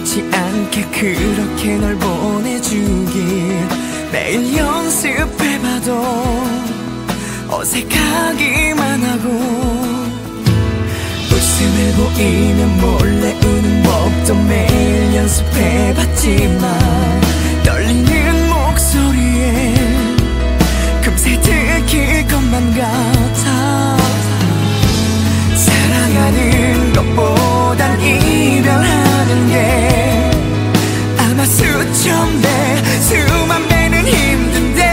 아무렇지 않게 그렇게 널 보내주길 매일 연습해봐도 어색하기만 하고 웃음을 보이면 몰래 우는 법도 매일 연습해봤지만 떨리는 목소리에 금세 들킬 것만 같아. 사랑하는 것보단 이별하는 게 아마 수천 배 수만 배는 힘든데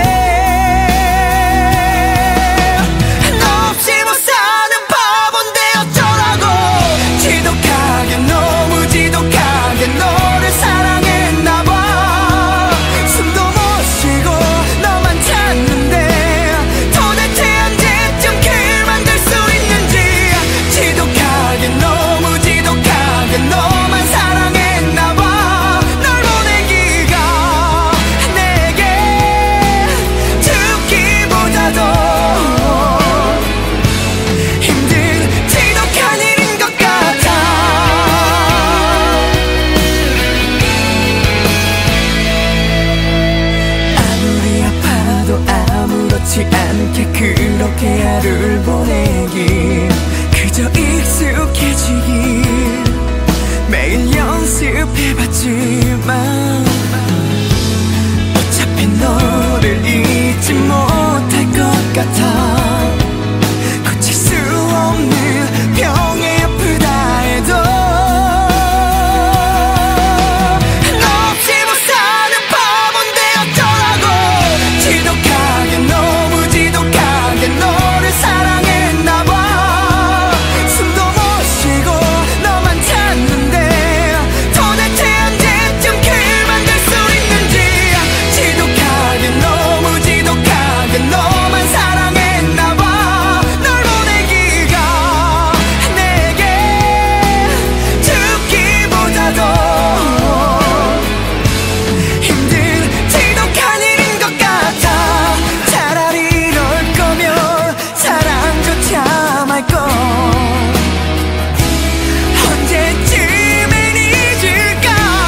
너 없이 못 사는 바본데 어쩌라고. 지독하게 너무 지독하게 너를 사랑했나봐. 숨도 못 쉬고 너만 찾는데 도대체 언제쯤 길 만들 수 있는지. 지독하게 너무 지독하게 너만 사랑했나봐. 널 보내기가 내게 죽기보다도 힘든 지독한 일인 것 같아. 아무리 아파도 아무렇지 않게 그렇게 하루를 보내길 그저 익숙해지길 매일 연습해봤지만 어차피 너를 잊지 못할 것 같아. 고칠 수 없는 병에 아프다 해도 너 없이 못 사는 바본데 어쩌라고. 지독하게 너무 지독하게 너를 사랑했나봐. 숨도 못 쉬고 너만 찾는데 도대체 언제쯤 길 만들 수 있는지. 지독하게 너무 지독하게 너만 사랑했나봐. 널 보내기가 내게 죽기보다도 힘든 지독한 일인 것 같아. 차라리 이럴 거면 사랑조차 말걸. 언제쯤엔 잊을까.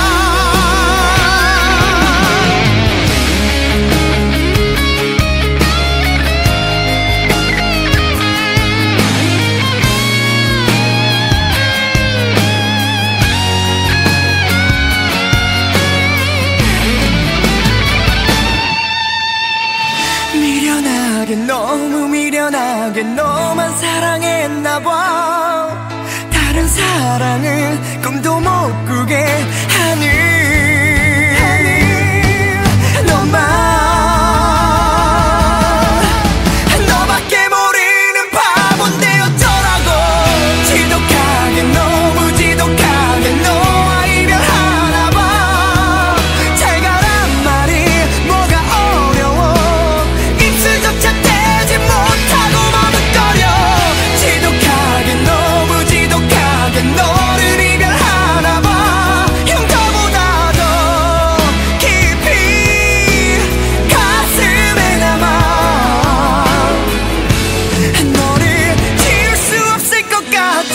미련하게 너무 미련하게 너만 사랑했나봐. 다른 사랑은 꿈도 못 꾸게 하는 너만. 너밖에 모르는 바본데 어쩌라고. 지독하게 너무 지독하게 너와 이별하나봐. 잘 가란 말이 뭐가 어려워. 입술조차 떼지 못하고 머뭇거려. 지독하게 너무 지독하게 너를 이별하나봐. 흉터보다 더 깊이 가슴에 남아. 너를 지울 수 없을 것 같아.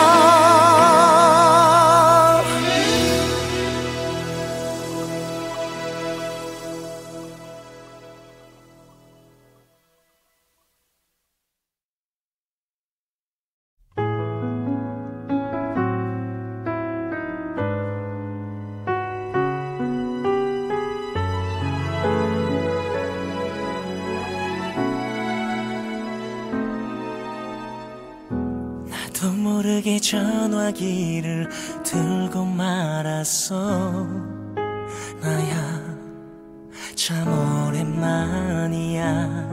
나도 모르게 전화기를 들고 말았어. 나야 참 오랜만이야.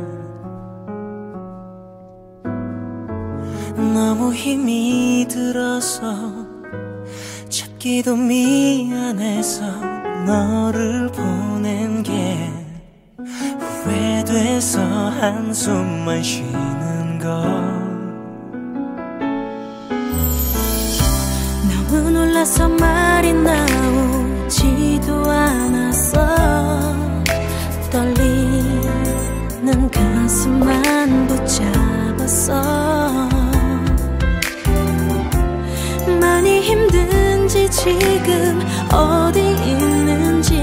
너무 힘이 들어서 찾기도 미안해서 너를 보낸 게 후회돼서 한숨만 쉬는 걸. 너무 놀라서 말이 나오지도 않았어. 떨리는 가슴만 붙잡았어. 많이 힘든 있는지 지금 어디 있는지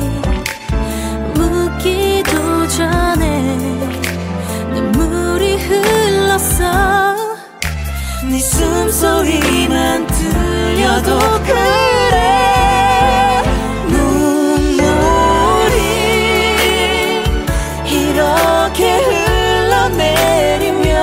묻기도 전에 눈물이 흘렀어. 네 숨소리만 들려도 그래. 눈물이 이렇게 흘러내리면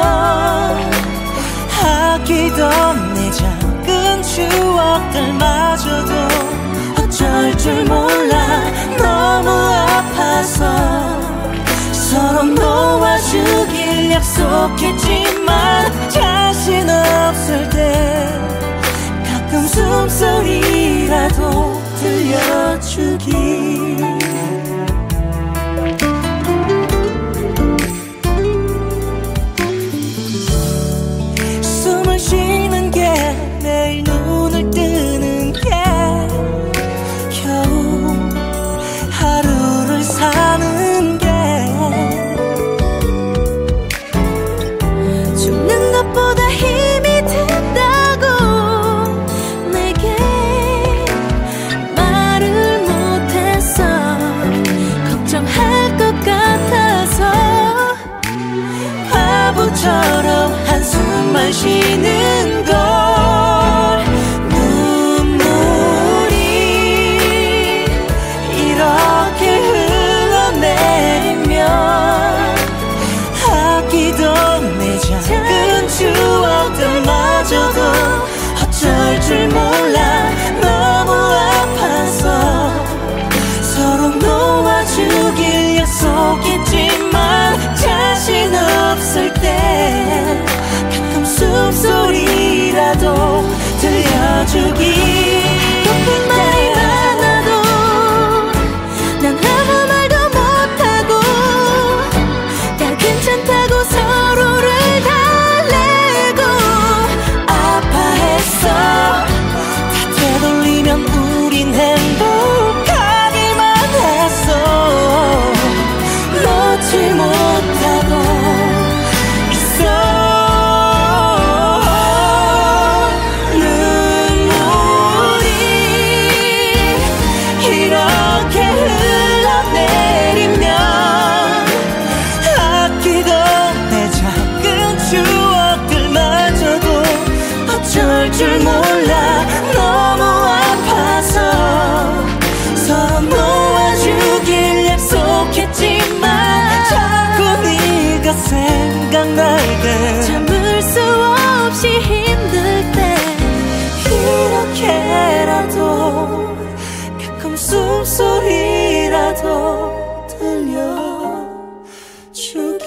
아끼던 내 작은 추억들마저도 어쩔 줄 몰라. 너무 아파서 서로 놓아주길 약속했지만 자신 없을 때 가끔 숨소리라도 들려주기. 숨을 쉬는 게 매일 눈을 뜨는 게 겨우 하루를 사는 게 죽는 것보다 힘이 든다고 내게 말을 못했어. 걱정할 것 같아서 바보처럼 한숨만 쉬는 걸. 눈물이 이렇게 흘러내리면 아끼던 내 작은 추억들마저도 어쩔 줄 몰라. 너무 아파서 서로 놓아주길 약속했지만 자신 없을 때 가끔 숨소리라도 들려주기. 높은 말이 많아도 난 아무 말도 못하고 다 괜찮다고 서로를 달래고 아파했어. 다 되돌리면 우린 행복하기만 했어. 놓지 못하고 있어. 눈물이 이렇게 흘러내리면 아끼던 내 작은 추억들마저도 어쩔 줄 몰라. 너무 아파서 서로 놓아주길 약속했지만 자꾸 네가 생각날 때 참을 수 없이 힘들 때 이렇게라도 가끔 숨소리라도 들려주기.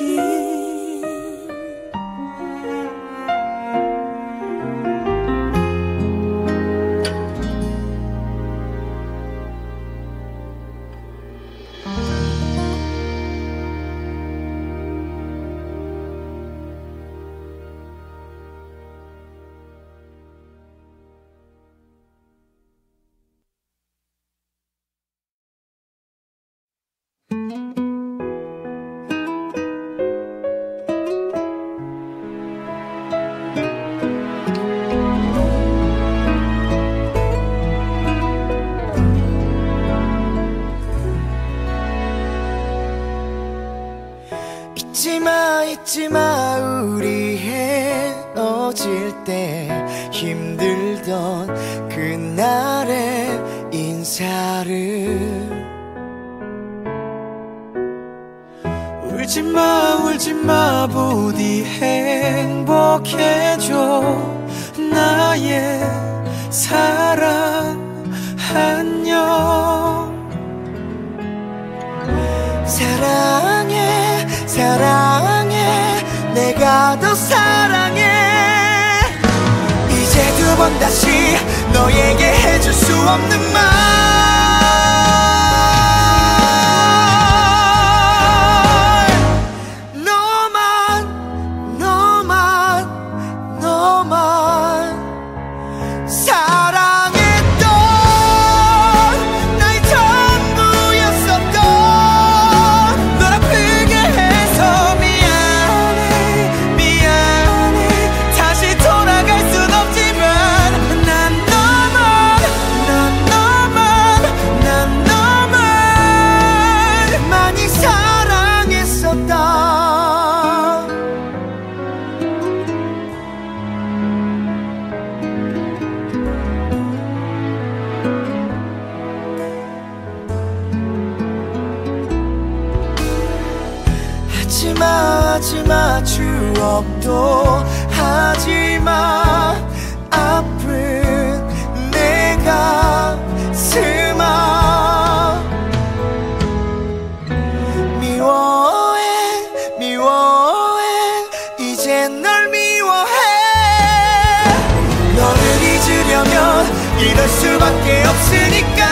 잊지마 우리 헤어질 때 힘들던 그날의 인사를. 울지마 부디 행복해져 나의 사랑. 안녕. 사랑해 내가 더 사랑해. 이제 두 번 다시 너에게 해줄 수 없는 말. 너만 사랑했던 나의 전부였었던 널 아프게 해서 미안해. 다시 돌아갈 순 없지만 난 너만 걱도 하지마 아픈 내 가슴아 미워해 미워해 이젠 널 미워해 너를 잊으려면 이럴 수밖에 없으니까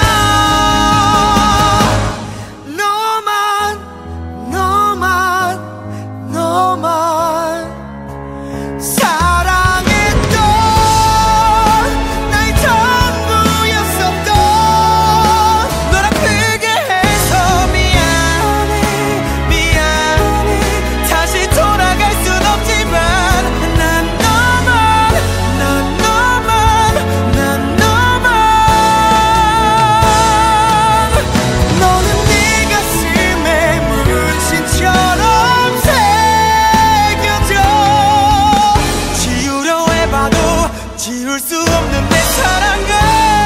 지울 수 없는 내 사랑과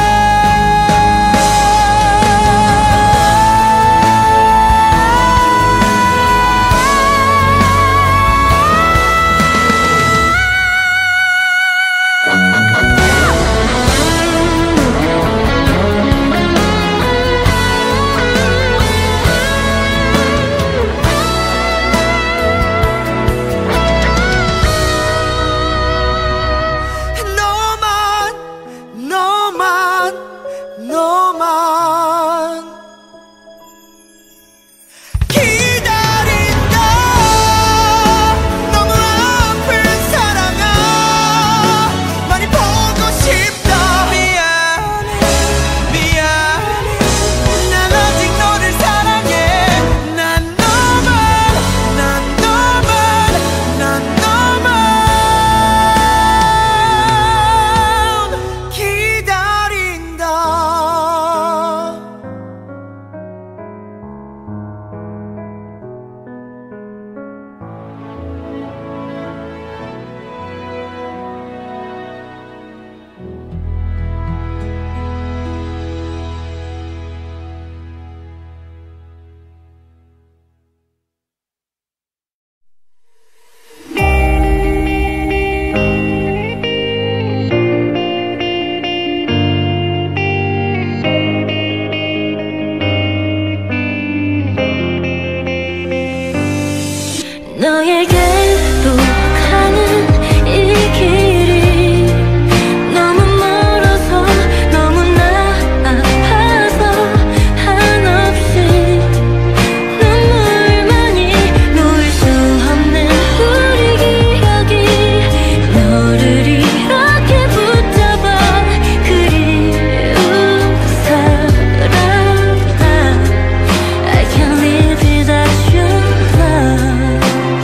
너에게로 가는 이 길이 너무 멀어서 너무나 아파서 한없이 눈물만이 놓을 수 없는 우리 기억이 너를 이렇게 붙잡아 그리운 사람 I can't live without your love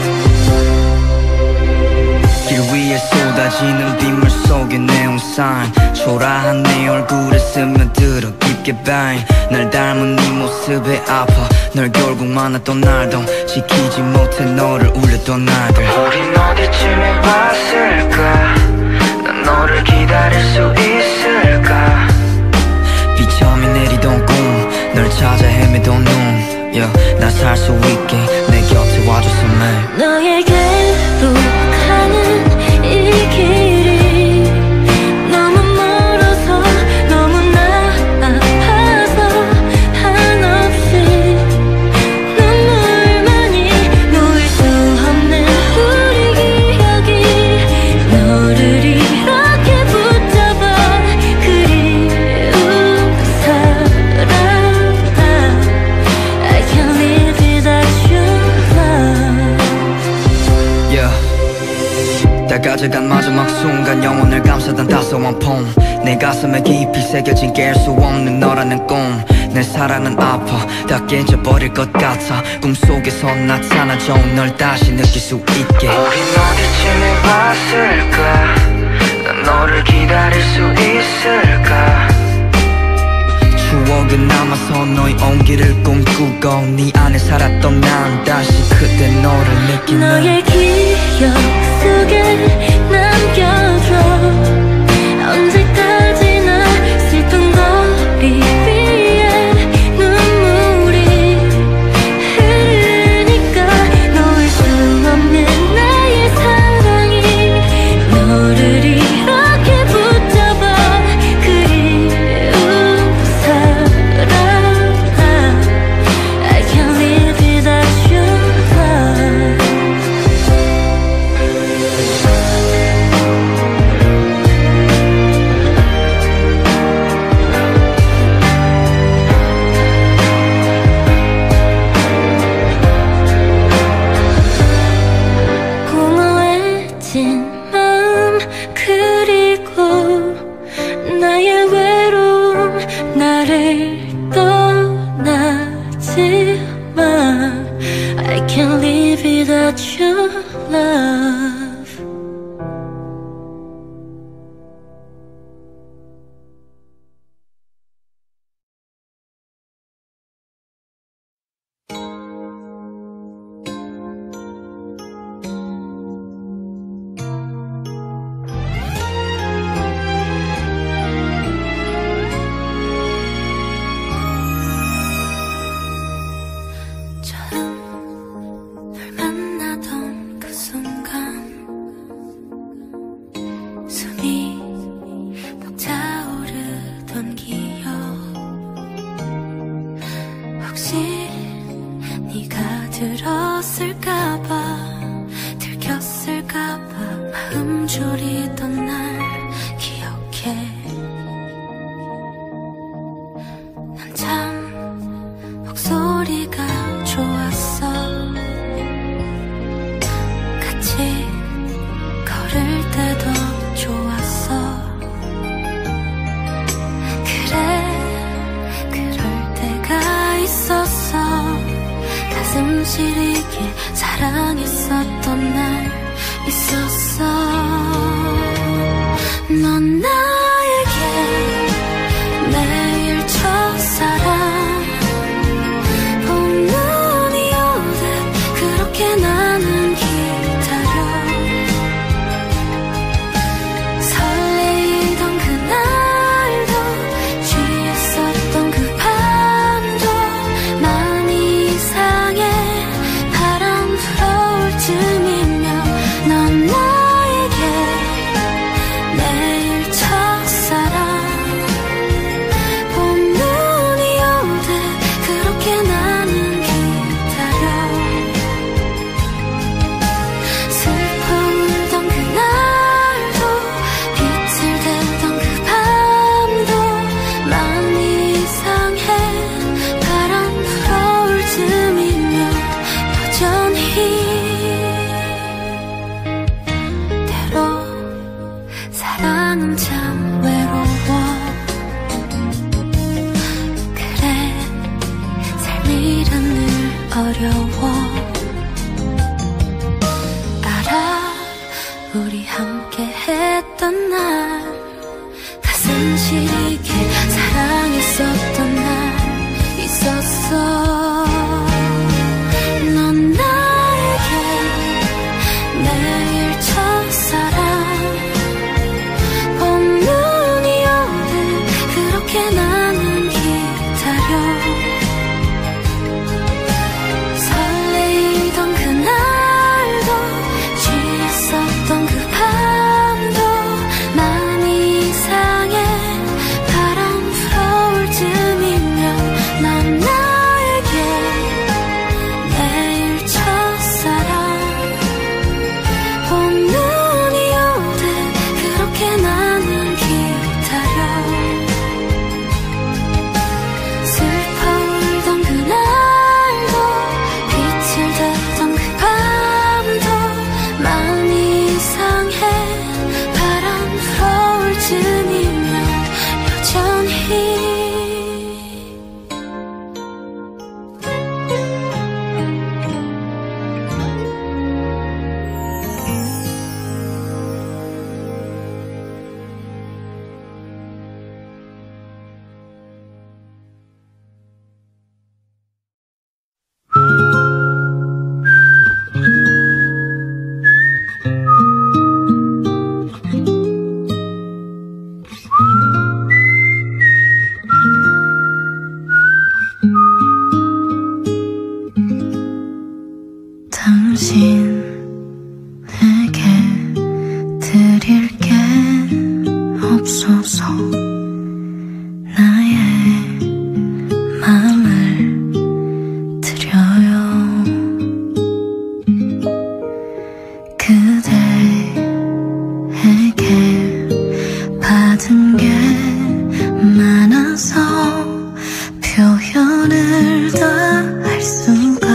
길 위에 쏟아지는 빗물 속에 내온 사인 초라한 내 얼굴에 스며들어 깊게 바인 날 닮은 네 모습에 아파 널 결국 만났던 날도 지키지 못해 너를 울렸던 날들 우린 어디쯤에 왔을까 난 너를 기다릴 수 있을까 비참히 내리던 꿈 널 찾아 헤매던 눈 날 살 수 있게 내 곁에 와줘서 매일 너에게로 가는 이 길이 너무 멀어서 너무나 아파서 한없이 눈물만이 놓을 수 없는 우리 기억이 너를 이렇게 붙잡아 그리운 사람 I can't live without your love 다 가져간 마지막 순간 영혼을 감싸던 따스한 봄 내 가슴에 깊이 새겨진 깰 수 없는 너라는 꿈 내 사랑은 아파 다 깨져버릴 것 같아 꿈속에서 나타나줘 널 다시 느낄 수 있게 우린 어디쯤에 왔을까 난 너를 기다릴 수 있을까 추억은 남아서 너의 온기를 꿈꾸고 네 안에 살았던 난 다시 그때 너를 느끼는 너의 기억 속에 남겨줘 언제까지나 슬픈 거리 위에 눈물이 흐르니까 놓을 수 없는 나의 삶 잊었을까봐 들켰을까봐 마음 졸이던 날 기억해. 난 참 목소리가 좋았어. 같이 걸을 때도 좋았어. 그래 그럴 때가 있었어. 가슴 시리게 사랑했었던 날 있었어. 넌 나에게 매일 첫사랑 봄눈이 오듯 그렇게 나는 기다려. 설레이던 그날도 취했었던 그 밤도 마음이 이상해. 바람 불어올 쯤이면 넌 나에게 매일 첫사랑 봄눈이 오듯 그렇게 나는 기다려. 슬퍼 울던 그날도 빛을 대던 그 밤도 마음이 이상해. 바람 불어올 쯤이면 여전히 때로 사랑은 참 외로워. 그래 삶이란 늘 어려워. 알아 우리 함께 했던 날 가슴 시리게 사랑했었던 날 있었어. 넌 나에게 매일 첫사랑 봄눈이 오듯 그렇게 나는 기다려. 설레이던 그날도 취했었던 그 밤도 마음이 이상해. 바람 불어올 쯤이면 넌 나에게 매일 첫사랑 봄눈이 오듯 그렇게 나는 기다려. 슬퍼 울던 그날도 빛을 대던 그 밤도 마음이 이상해. 바람 불어올 쯤이면 여전히 당신에게 드릴 게 없어서 나의 마음을 드려요. 그대에게 받은 게 많아서 표현을 다 할 수가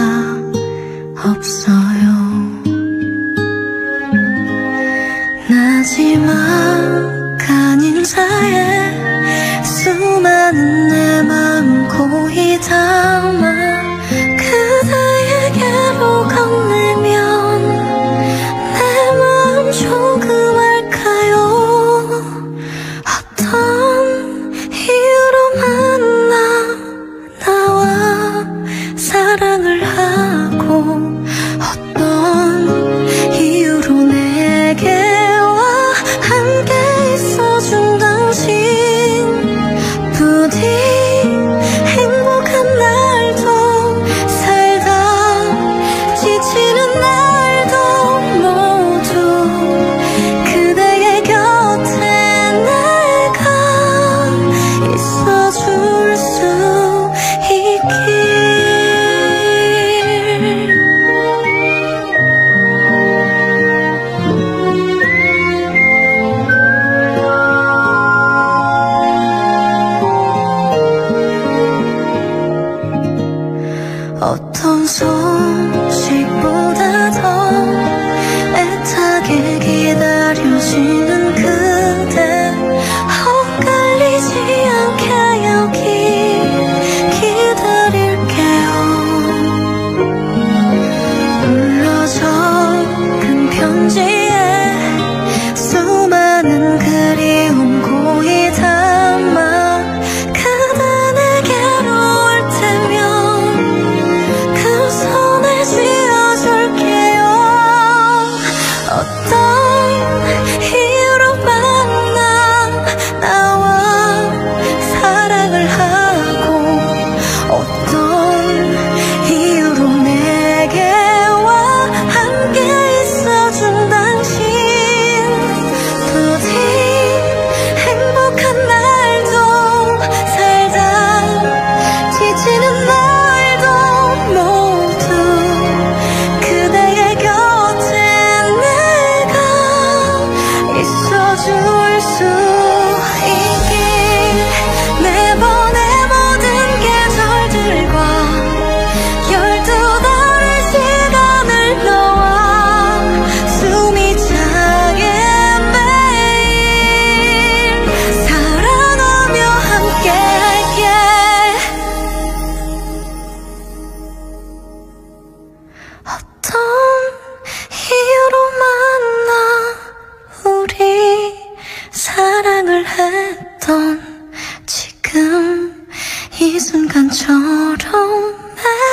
없어요. 마지막 간 인사에 수많은 이 순간처럼 날